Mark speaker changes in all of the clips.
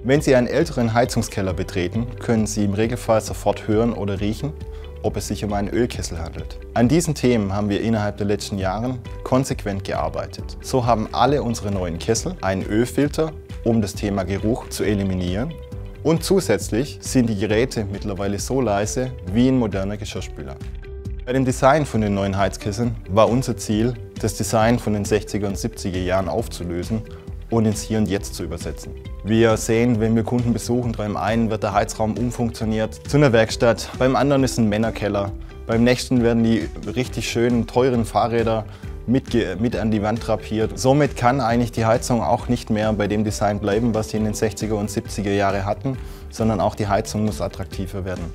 Speaker 1: Wenn Sie einen älteren Heizungskeller betreten, können Sie im Regelfall sofort hören oder riechen, ob es sich um einen Ölkessel handelt. An diesen Themen haben wir innerhalb der letzten Jahre konsequent gearbeitet. So haben alle unsere neuen Kessel einen Ölfilter, um das Thema Geruch zu eliminieren. Und zusätzlich sind die Geräte mittlerweile so leise wie ein moderner Geschirrspüler. Bei dem Design von den neuen Heizkesseln war unser Ziel, das Design von den 60er und 70er Jahren aufzulösen und ins Hier und Jetzt zu übersetzen. Wir sehen, wenn wir Kunden besuchen, beim einen wird der Heizraum umfunktioniert zu einer Werkstatt, beim anderen ist ein Männerkeller, beim nächsten werden die richtig schönen, teuren Fahrräder mit an die Wand drapiert. Somit kann eigentlich die Heizung auch nicht mehr bei dem Design bleiben, was sie in den 60er und 70er Jahren hatten, sondern auch die Heizung muss attraktiver werden.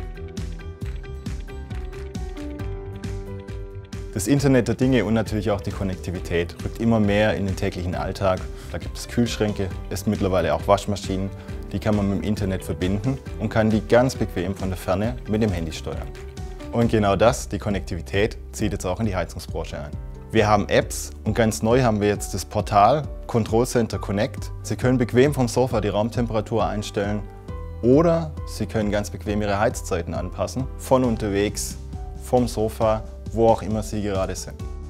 Speaker 1: Das Internet der Dinge und natürlich auch die Konnektivität rückt immer mehr in den täglichen Alltag. Da gibt es Kühlschränke, es mittlerweile auch Waschmaschinen, die kann man mit dem Internet verbinden und kann die ganz bequem von der Ferne mit dem Handy steuern. Und genau das, die Konnektivität, zieht jetzt auch in die Heizungsbranche ein. Wir haben Apps und ganz neu haben wir jetzt das Portal Control Center Connect. Sie können bequem vom Sofa die Raumtemperatur einstellen oder Sie können ganz bequem Ihre Heizzeiten anpassen, von unterwegs, vom Sofa, wo auch immer Sie gerade sind.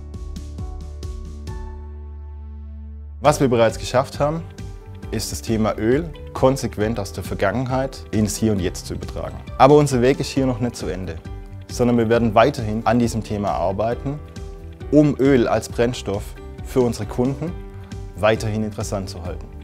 Speaker 1: Was wir bereits geschafft haben, ist das Thema Öl konsequent aus der Vergangenheit ins Hier und Jetzt zu übertragen. Aber unser Weg ist hier noch nicht zu Ende, sondern wir werden weiterhin an diesem Thema arbeiten, um Öl als Brennstoff für unsere Kunden weiterhin interessant zu halten.